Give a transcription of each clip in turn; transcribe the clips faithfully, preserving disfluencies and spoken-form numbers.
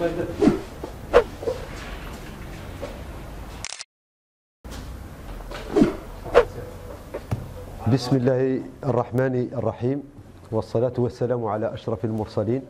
بسم الله الرحمن الرحيم، والصلاة والسلام على أشرف المرسلين.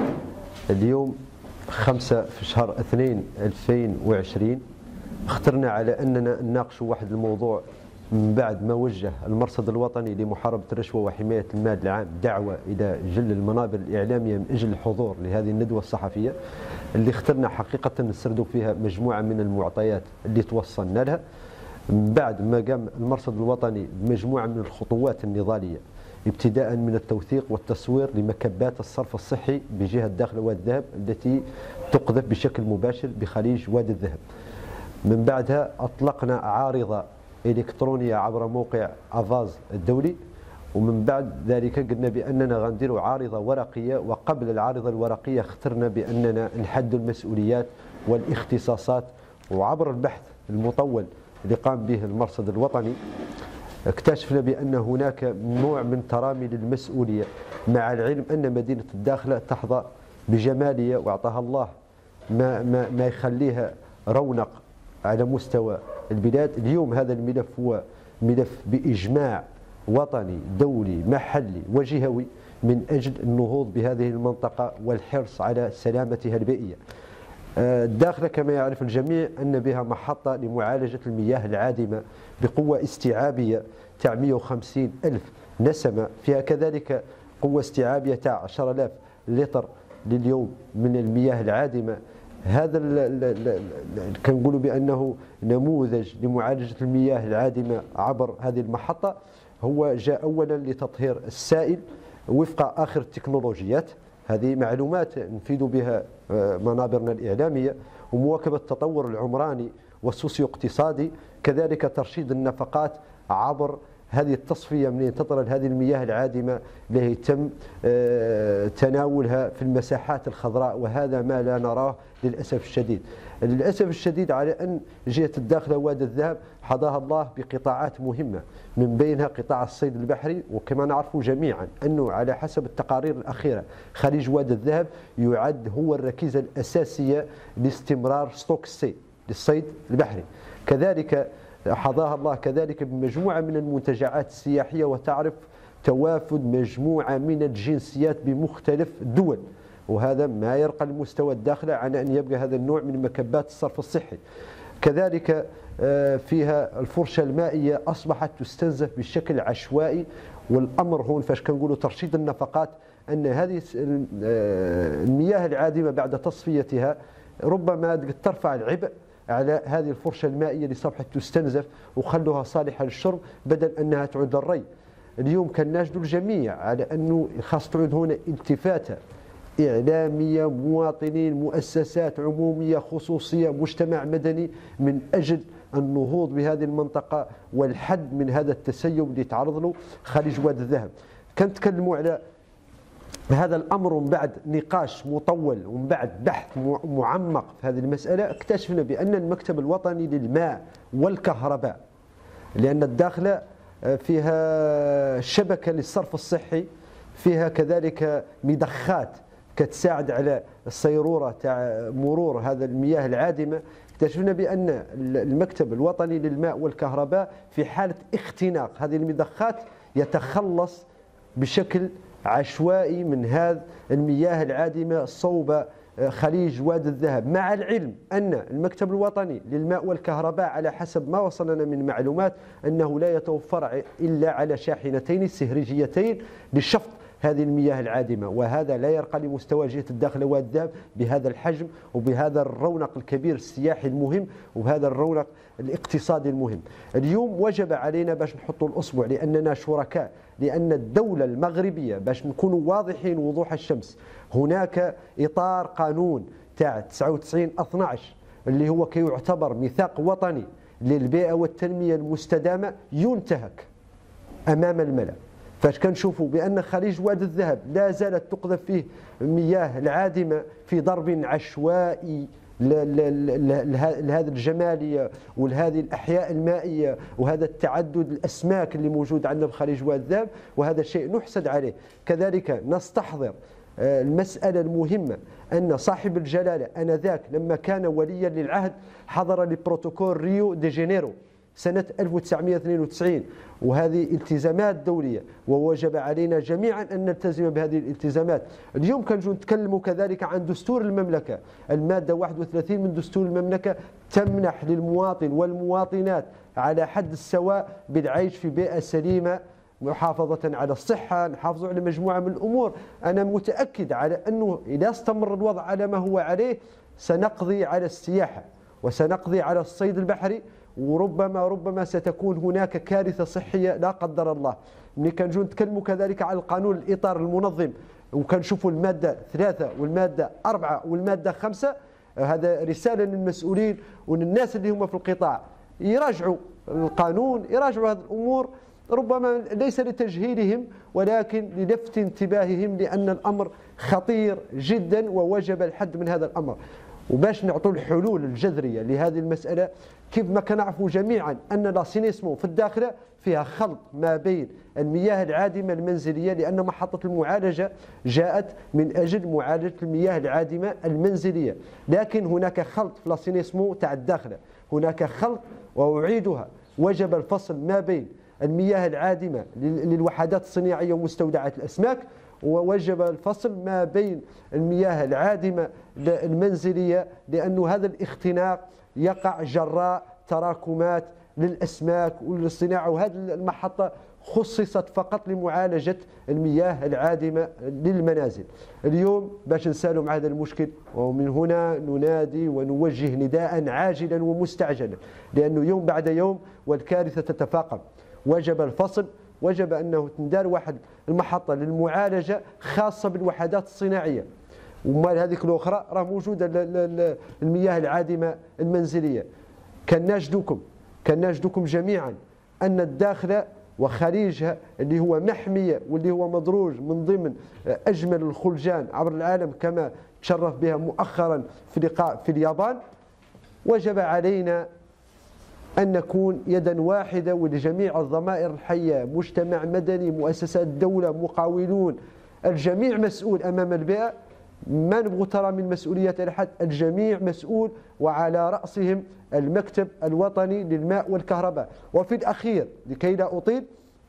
اليوم خمسة في شهر اثنين ألفين وعشرين اخترنا على أننا نناقش واحد الموضوع من بعد ما وجه المرصد الوطني لمحاربة الرشوة وحماية المال العام دعوة إلى جل المنابر الإعلامية من أجل الحضور لهذه الندوة الصحفية اللي اخترنا حقيقة نسردوا فيها مجموعة من المعطيات اللي توصلنا لها من بعد ما قام المرصد الوطني بمجموعة من الخطوات النضالية، ابتداء من التوثيق والتصوير لمكبات الصرف الصحي بجهة داخل وادي الذهب التي تقذف بشكل مباشر بخليج وادي الذهب. من بعدها أطلقنا عارضة إلكترونية عبر موقع أفاز الدولي، ومن بعد ذلك قلنا بأننا غنديروا عارضة ورقية، وقبل العارضة الورقية اخترنا بأننا نحدد المسؤوليات والاختصاصات. وعبر البحث المطول اللي قام به المرصد الوطني اكتشفنا بأن هناك نوع من ترامي للمسؤولية، مع العلم أن مدينة الداخلة تحظى بجمالية وأعطاها الله ما, ما, ما يخليها رونق على مستوى البلاد. اليوم هذا الملف هو ملف بإجماع وطني دولي محلي وجهوي من أجل النهوض بهذه المنطقة والحرص على سلامتها البيئية. الداخلة كما يعرف الجميع أن بها محطة لمعالجة المياه العادمة بقوة استيعابية تاع مئة وخمسين ألف نسمة، فيها كذلك قوة استيعابية تاع عشرة آلاف لتر لليوم من المياه العادمة. هذا كنقولوا بأنه نموذج لمعالجة المياه العادمة عبر هذه المحطة. هو جاء أولا لتطهير السائل وفق آخر التكنولوجيات، هذه معلومات نفيد بها منابرنا الإعلامية، ومواكبة التطور العمراني والسوسيو اقتصادي، كذلك ترشيد النفقات عبر هذه التصفية من تطرد هذه المياه العادمة اللي يتم تناولها في المساحات الخضراء، وهذا ما لا نراه للأسف الشديد. للأسف الشديد على أن جهة الداخلة وادي الذهب حظاها الله بقطاعات مهمة، من بينها قطاع الصيد البحري، وكما نعرف جميعا أنه على حسب التقارير الأخيرة خليج وادي الذهب يعد هو الركيزة الأساسية لاستمرار ستوك الصيد للصيد البحري. كذلك حظاها الله كذلك بمجموعة من المنتجعات السياحية، وتعرف توافد مجموعة من الجنسيات بمختلف الدول، وهذا ما يرقى المستوى الداخلي على أن يبقى هذا النوع من مكبات الصرف الصحي. كذلك فيها الفرشة المائية أصبحت تستنزف بشكل عشوائي، والأمر هون فاش كنقولوا ترشيد النفقات أن هذه المياه العادمة بعد تصفيتها ربما ترفع العبء على هذه الفرشة المائية اللي صبحت تستنزف وخلوها صالحة للشرب بدل أنها تعود للري. اليوم كناشدوا الجميع على أنه خاص تعود هنا التفاتة إعلامية، مواطنين، مؤسسات عمومية خصوصية، مجتمع مدني، من أجل النهوض بهذه المنطقة والحد من هذا التسيب اللي تعرض له خليج وادي الذهب. كنتكلموا على هذا الأمر ومن بعد نقاش مطول ومن بعد بحث معمق في هذه المسألة اكتشفنا بأن المكتب الوطني للماء والكهرباء، لأن الداخلة فيها شبكة للصرف الصحي، فيها كذلك مضخات كتساعد على الصيرورة تاع مرور هذا المياه العادمة. اكتشفنا بأن المكتب الوطني للماء والكهرباء في حالة اختناق هذه المضخات يتخلص بشكل عشوائي من هذه المياه العادمة صوب خليج وادي الذهب، مع العلم أن المكتب الوطني للماء والكهرباء على حسب ما وصلنا من معلومات أنه لا يتوفر إلا على شاحنتين سهريجيتين لشفط هذه المياه العادمة، وهذا لا يرقى لمستوى جهة الداخلة وادي الذهب بهذا الحجم وبهذا الرونق الكبير السياحي المهم وبهذا الرونق الاقتصادي المهم. اليوم وجب علينا باش نحطوا الأصبع، لأننا شركاء، لأن الدولة المغربية باش نكونوا واضحين وضوح الشمس، هناك إطار قانون تاع تسعة وتسعين اثناعش اللي هو كيعتبر ميثاق وطني للبيئة والتنمية المستدامة ينتهك أمام الملأ. فاش كنشوفوا بأن خليج وادي الذهب لا زالت تقذف فيه مياه العادمة في ضرب عشوائي لهذه الجمالية ولهذه الأحياء المائية وهذا التعدد الأسماك اللي موجود عندنا في خليج وادي الذهب، وهذا الشيء نحسد عليه. كذلك نستحضر المسألة المهمة أن صاحب الجلالة آنذاك لما كان وليا للعهد حضر لبروتوكول ريو دي جانيرو سنة ألف وتسعمائة واثنين وتسعين، وهذه التزامات دولية ووجب علينا جميعا أن نلتزم بهذه الالتزامات. اليوم كنجو نتكلموا كذلك عن دستور المملكة، المادة واحد وثلاثين من دستور المملكة تمنح للمواطن والمواطنات على حد السواء بالعيش في بيئة سليمة، محافظة على الصحة، نحافظوا على مجموعة من الأمور. أنا متأكد على أنه إذا استمر الوضع على ما هو عليه سنقضي على السياحة وسنقضي على الصيد البحري، وربما ربما ستكون هناك كارثة صحية لا قدر الله. ملي كنجو نتكلموا كذلك على القانون الإطار المنظم وكنشوفوا المادة ثلاثة والمادة أربعة والمادة خمسة، هذا رسالة للمسؤولين وللناس اللي هم في القطاع يراجعوا القانون، يراجعوا هذه الأمور، ربما ليس لتجهيلهم ولكن للفت انتباههم لأن الأمر خطير جدا ووجب الحد من هذا الأمر. وباش نعطوا الحلول الجذرية لهذه المسألة، كيف ما كنعرفوا جميعا أن لاسينيسمون في الداخلة فيها خلط ما بين المياه العادمة المنزلية، لأن محطة المعالجة جاءت من أجل معالجة المياه العادمة المنزلية، لكن هناك خلط في لاسينيسمون تاع الداخلة، هناك خلط وأعيدها، وجب الفصل ما بين المياه العادمة للوحدات الصناعية ومستودعات الأسماك، ووجب الفصل ما بين المياه العادمة المنزلية، لأن هذا الاختناق يقع جراء تراكمات للأسماك وللصناعة، وهذه المحطة خصصت فقط لمعالجة المياه العادمة للمنازل. اليوم باش نسالم هذا المشكل، ومن هنا ننادي ونوجه نداء عاجلا ومستعجلا، لأنه يوم بعد يوم والكارثة تتفاقم. وجب الفصل، وجب أنه تندار واحد المحطة للمعالجة خاصة بالوحدات الصناعية، ومال هذيك الأخرى راه موجودة المياه العادمة المنزلية. كنجدكم كنجدكم جميعا أن الداخلة وخليجها اللي هو محمية واللي هو مدروج من ضمن أجمل الخلجان عبر العالم كما تشرف بها مؤخرا في لقاء في اليابان، وجب علينا أن نكون يدا واحدة ولجميع الضمائر الحية، مجتمع مدني، مؤسسات الدولة، مقاولون، الجميع مسؤول أمام البيئة. ما نبغى ترى من مسؤولية أحد، الجميع مسؤول، وعلى رأسهم المكتب الوطني للماء والكهرباء. وفي الأخير لكي لا أطيل،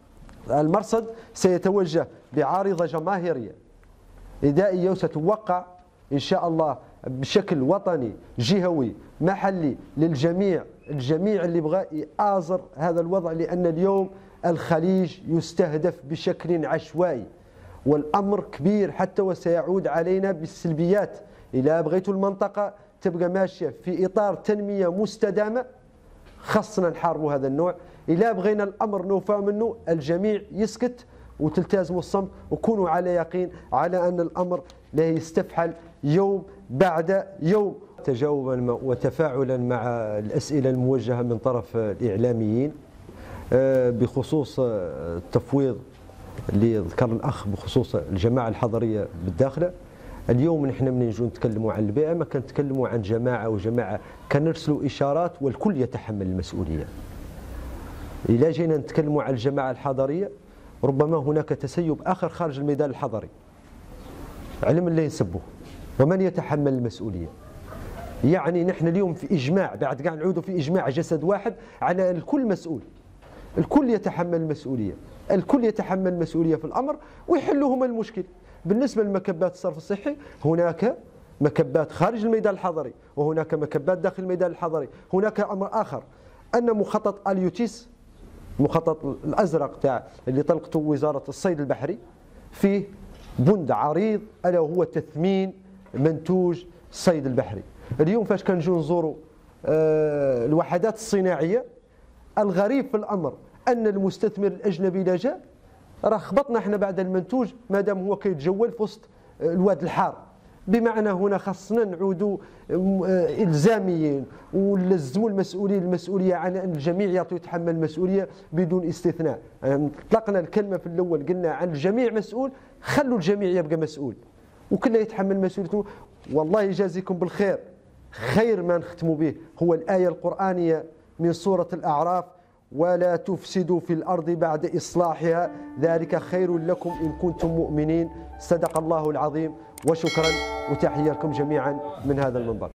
المرصد سيتوجه بعارضة جماهيرية إدائية وستوقع إن شاء الله بشكل وطني جهوي محلي للجميع، الجميع اللي بغى يآزر هذا الوضع، لأن اليوم الخليج يستهدف بشكل عشوائي والأمر كبير حتى وسيعود علينا بالسلبيات. إذا بغيتوا المنطقة تبقى ماشية في إطار تنمية مستدامة خصنا نحاربوا هذا النوع. إذا بغينا الأمر نوفى منه الجميع يسكت وتلتزموا الصمت، وكونوا على يقين على أن الأمر لا يستفحل يوم بعد يوم. تجاوبا وتفاعلا مع الأسئلة الموجهة من طرف الإعلاميين بخصوص التفويض اللي ذكر الأخ بخصوص الجماعة الحضرية بالداخلة، اليوم نحن من نجوا نتكلموا عن البيئة ما كنتكلموا عن جماعة وجماعة، كنرسلوا إشارات والكل يتحمل المسؤولية. إذا جينا نتكلموا عن الجماعة الحضرية ربما هناك تسيب آخر خارج الميدان الحضري، علم اللي ينسبوه ومن يتحمل المسؤولية. يعني نحن اليوم في إجماع، بعد قاعد نعودوا في إجماع جسد واحد على الكل مسؤول، الكل يتحمل المسؤولية، الكل يتحمل المسؤولية في الأمر ويحلوا هم المشكل. بالنسبة لمكبات الصرف الصحي هناك مكبات خارج الميدان الحضري وهناك مكبات داخل الميدان الحضري. هناك أمر آخر أن مخطط اليوتيس، المخطط الأزرق تاع اللي طلقته وزارة الصيد البحري، فيه بند عريض ألا وهو تثمين منتوج الصيد البحري. اليوم فاش كنجو نزوروا آه الوحدات الصناعية، الغريب في الأمر أن المستثمر الأجنبي إذا جاء راه خبطنا احنا بعد المنتوج مادام هو كيتجول في وسط الواد الحار. بمعنى هنا خاصنا نعودوا إلزاميين ونلزموا المسؤولين المسؤولية على أن الجميع يعطوا يتحمل المسؤولية بدون استثناء. طلقنا الكلمة في الأول قلنا عن الجميع مسؤول، خلوا الجميع يبقى مسؤول وكله يتحمل مسؤوليته. والله يجازيكم بالخير، خير ما نختموا به هو الآية القرآنية من سورة الأعراف: ولا تفسدوا في الأرض بعد إصلاحها ذلك خير لكم إن كنتم مؤمنين. صدق الله العظيم، وشكرا وتحية لكم جميعا من هذا المنبر.